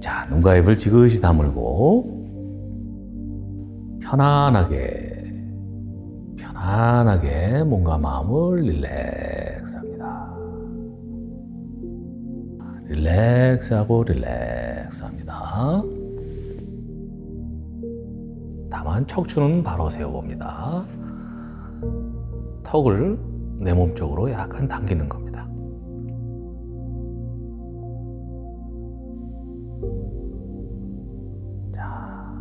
자, 눈과 입을 지그시 다물고 편안하게 몸과 마음을 릴렉스합니다. 릴렉스합니다. 다만 척추는 바로 세워봅니다. 턱을 내 몸 쪽으로 약간 당기는 겁니다. 자,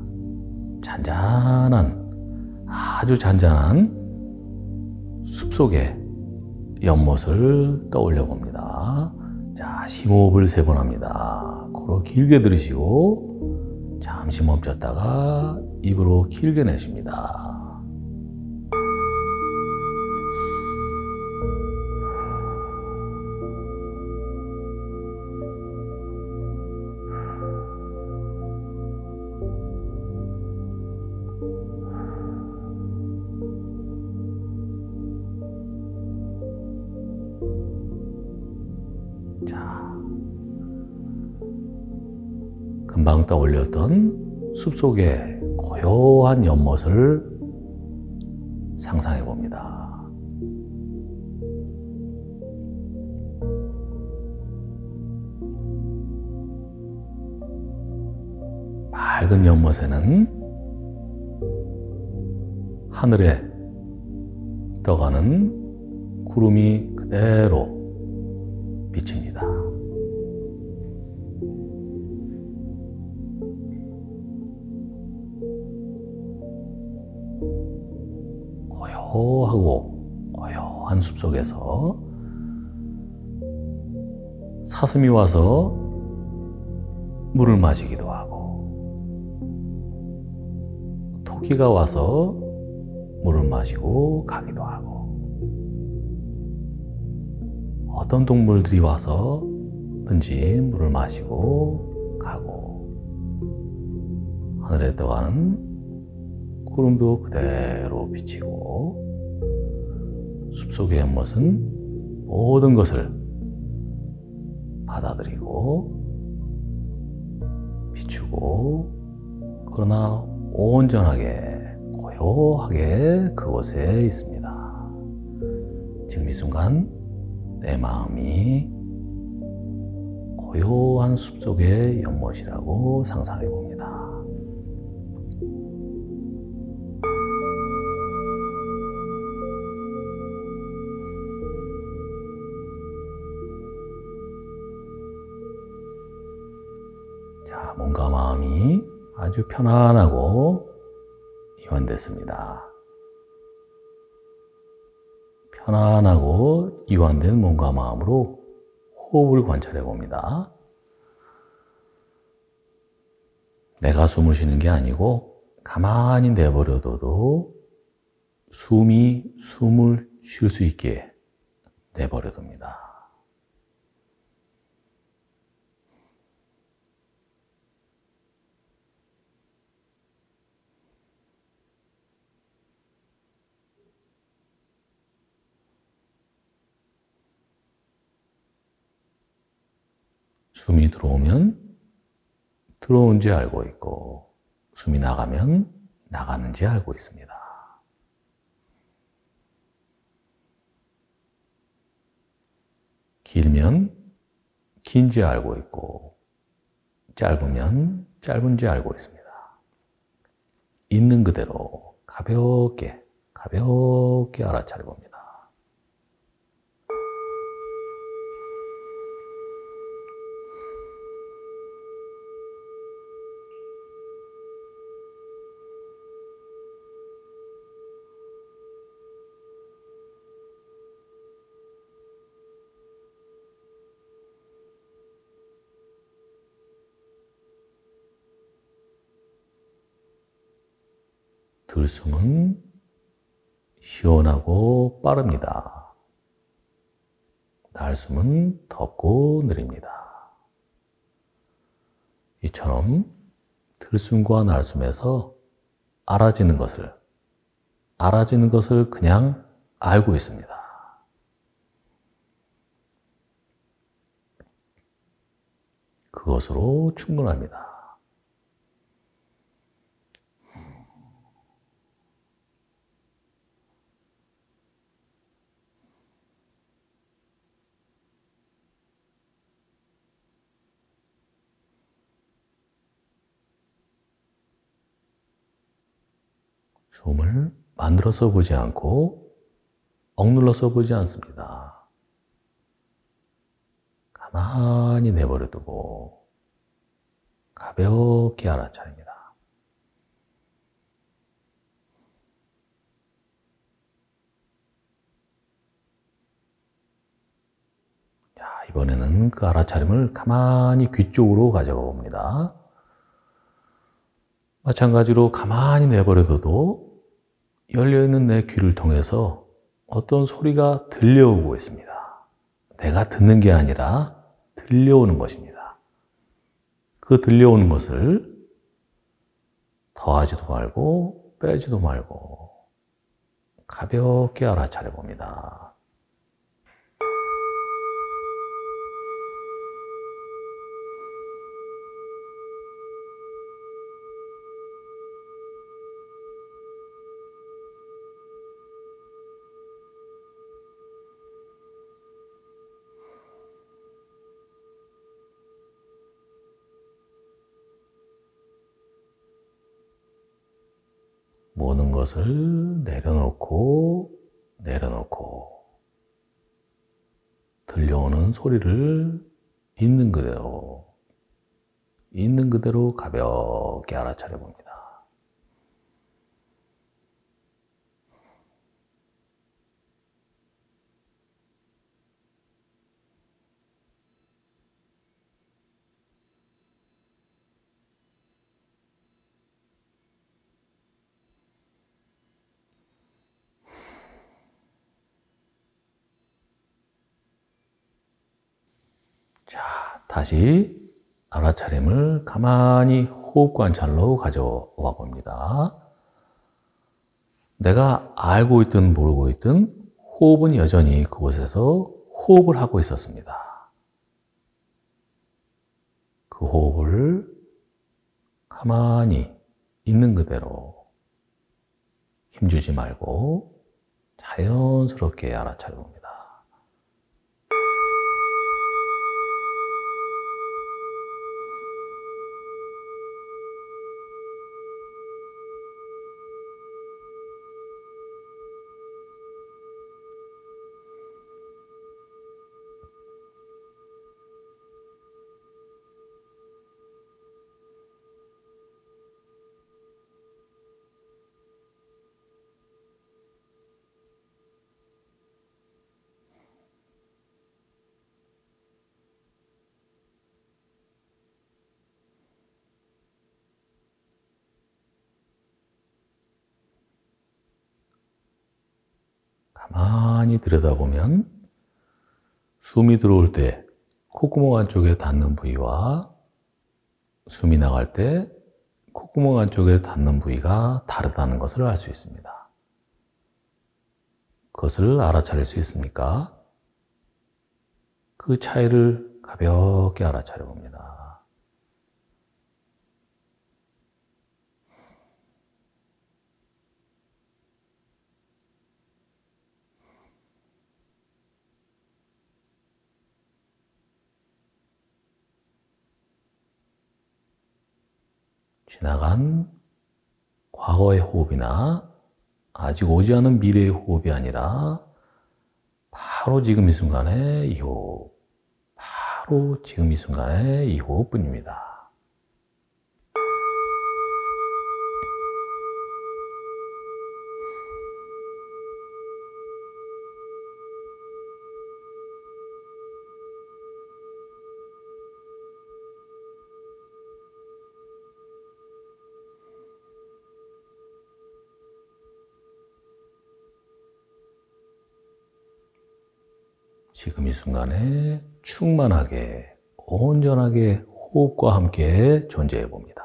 아주 잔잔한 숲속의 연못을 떠올려 봅니다. 자, 심호흡을 3번 합니다. 코로 길게 들이쉬고 잠시 멈췄다가 입으로 길게 내쉽니다. 자, 금방 떠올렸던 숲속의 고요한 연못을 상상해 봅니다. 맑은 연못에는 하늘에 떠가는 구름이 그대로 비칩니다. 고요한 숲속에서 사슴이 와서 물을 마시기도 하고, 토끼가 와서 물을 마시고 가기도 하고, 어떤 동물들이 와서 든지 물을 마시고 가고, 하늘에 떠가는 구름도 그대로 비치고, 숲속의 연못은 모든 것을 받아들이고 비추고, 그러나 온전하게 고요하게 그곳에 있습니다. 지금 이 순간 내 마음이 고요한 숲속의 연못이라고 상상해 봅니다. 자, 몸과 마음이 아주 편안하고 이완됐습니다. 편안하고 이완된 몸과 마음으로 호흡을 관찰해 봅니다. 내가 숨을 쉬는 게 아니고 가만히 내버려둬도 숨을 쉴 수 있게 내버려둡니다. 숨이 들어오면 들어온지 알고 있고, 숨이 나가면 나가는지 알고 있습니다. 길면 긴지 알고 있고, 짧으면 짧은지 알고 있습니다. 있는 그대로 가볍게 알아차려 봅니다. 들숨은 시원하고 빠릅니다. 날숨은 덥고 느립니다. 이처럼 들숨과 날숨에서 알아지는 것을 그냥 알고 있습니다. 그것으로 충분합니다. 숨을 만들어서 보지 않고 억눌러서 보지 않습니다. 가만히 내버려 두고 가볍게 알아차립니다. 자, 이번에는 그 알아차림을 가만히 귀 쪽으로 가져가 봅니다. 마찬가지로 가만히 내버려둬도 열려있는 내 귀를 통해서 어떤 소리가 들려오고 있습니다. 내가 듣는 게 아니라 들려오는 것입니다. 그 들려오는 것을 더하지도 말고 빼지도 말고 가볍게 알아차려 봅니다. 모든 것을 내려놓고 들려오는 소리를 있는 그대로 가볍게 알아차려 봅니다. 자, 다시 알아차림을 가만히 호흡 관찰로 가져와 봅니다. 내가 알고 있든 모르고 있든 호흡은 여전히 그곳에서 호흡을 하고 있었습니다. 그 호흡을 가만히 있는 그대로 힘주지 말고 자연스럽게 알아차려 봅니다. 가만히 들여다보면 숨이 들어올 때 콧구멍 안쪽에 닿는 부위와 숨이 나갈 때 콧구멍 안쪽에 닿는 부위가 다르다는 것을 알 수 있습니다. 그것을 알아차릴 수 있습니까? 그 차이를 가볍게 알아차려 봅니다. 지나간 과거의 호흡이나 아직 오지 않은 미래의 호흡이 아니라 바로 지금 이 순간의 이 호흡, 바로 지금 이 순간의 이 호흡뿐입니다. 지금 이 순간에 충만하게, 온전하게 호흡과 함께 존재해 봅니다.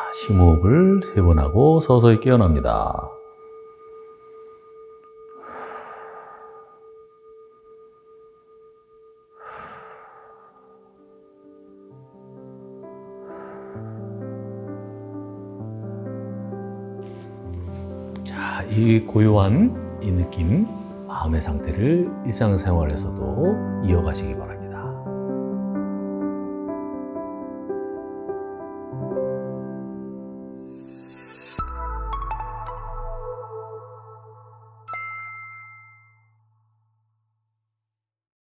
심호흡을 3번 하고 서서히 깨어납니다. 자, 이 고요한 이 느낌, 마음의 상태를 일상생활에서도 이어가시기 바랍니다.